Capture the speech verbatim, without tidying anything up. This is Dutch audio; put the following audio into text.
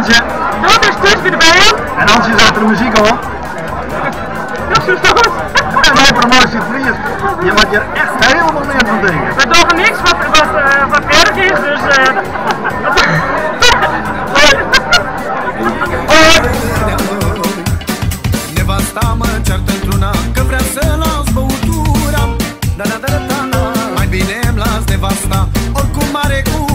Hansje. Dat is dus weer erbij. En Hansje zet de muziek op. Dat is zo goed. En wij promotie vliegt. Je moet hier echt helemaal meer van denken. We doen niks wat, wat, uh, wat erg is, dus... Uh... Nevasta mă ceartă într-una că vrea să las băutura. Da, da, da, da, da, mai bine îmi las nevasta, oricum are cu